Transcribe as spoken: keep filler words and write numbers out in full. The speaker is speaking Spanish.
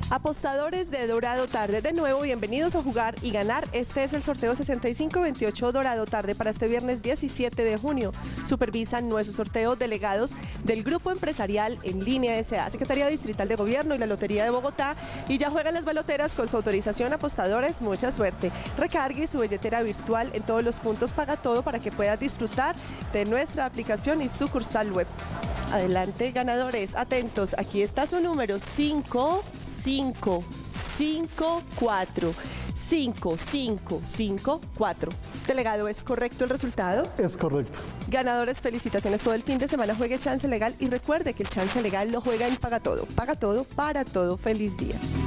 Apostadores de Dorado Tarde, de nuevo bienvenidos a jugar y ganar. Este es el sorteo sesenta y cinco veintiocho Dorado Tarde para este viernes diecisiete de junio. Supervisan nuestro sorteo delegados del Grupo Empresarial en Línea S A, Secretaría Distrital de Gobierno y la Lotería de Bogotá. Y ya juegan las baloteras con su autorización. Apostadores, mucha suerte. Recargue su billetera virtual en todos los puntos Paga Todo para que pueda disfrutar de nuestra aplicación y sucursal web. Adelante, ganadores, atentos, aquí está su número: cinco cinco cinco cuatro cinco cinco cinco cuatro. Delegado, ¿es correcto el resultado? Es correcto. Ganadores, felicitaciones. Todo el fin de semana juegue Chance Legal y recuerde que el Chance Legal lo juega en Paga Todo. Paga Todo para todo. Feliz día.